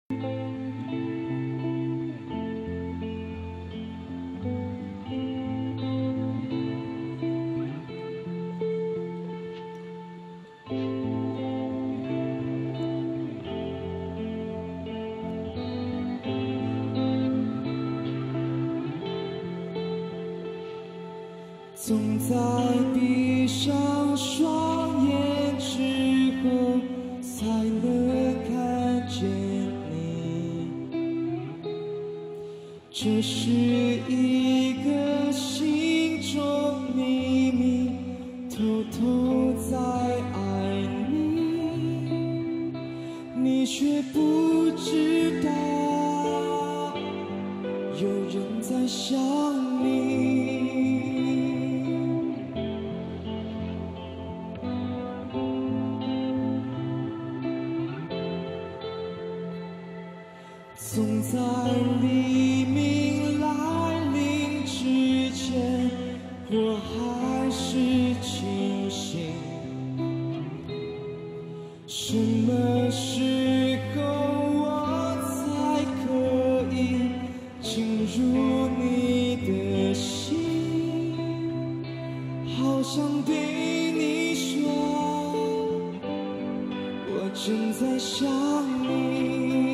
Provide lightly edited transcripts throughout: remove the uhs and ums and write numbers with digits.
总在闭上双眼之后，才能看见你。这是一个心中秘密，偷偷在爱你，你却不知道，有人在想你。总在黎明来临之前，我还是清醒。什么时候我才可以进入你的心？好想对你说，我正在想你。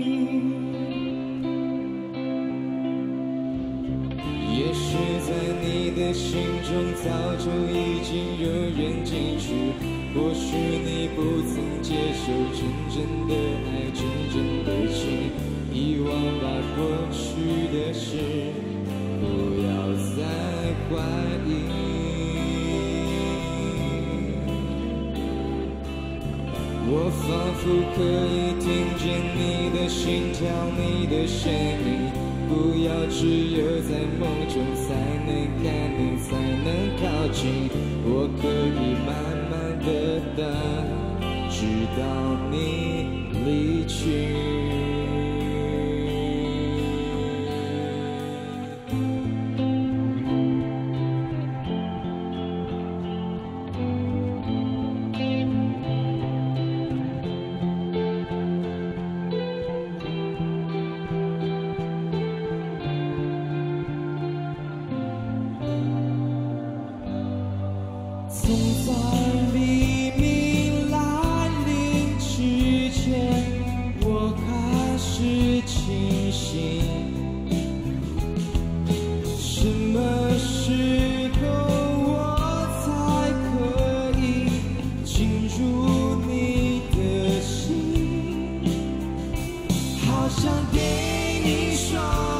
也许在你的心中早就已经有人进去，或许你不曾接受真正的爱，真正的情，遗忘吧过去的事，不要再怀疑。我仿佛可以听见你的心跳，你的声音，不要只有在梦中才能看你，才能靠近。我可以慢慢的等，直到你离去。总在黎明来临之前，我还是清醒。什么时候我才可以进入你的心？好想对你说，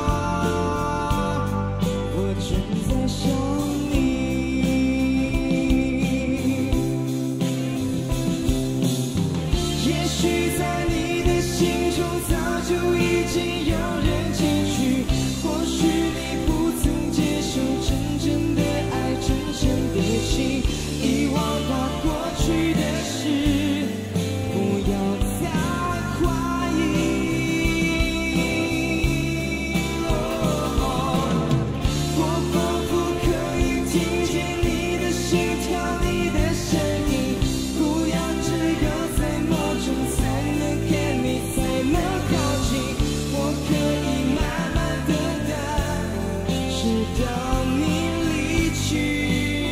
我正在想你。也许在你的心中早就已经有人进去，或许你不曾接受真正的爱，真正的情，遗忘吧过去的事，不要再怀疑。我仿佛可以听见你的心跳，你的声音，不要只有在梦中才能看你，才能靠近。我可以慢慢的等，直到你离去。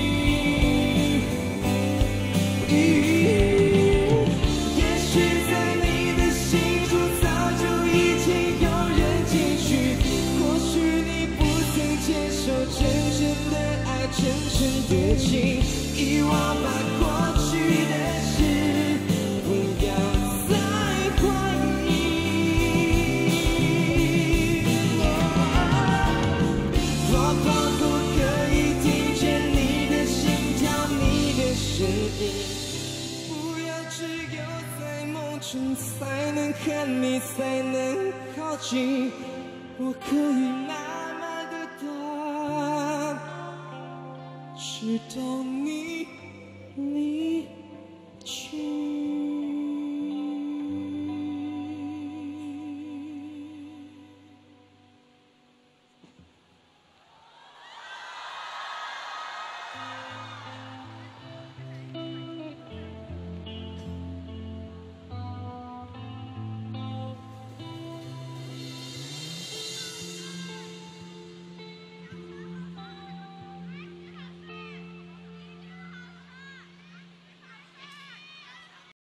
也许在你的心中早就已经有人进去，或许你不曾接受真正的爱，真正的情，遗忘吧过去的事，不要再怀疑。我仿佛可以听见你的心跳，你的声音，不要只有在梦中才能看你，才能靠近。我可以慢慢的等，直到你离去。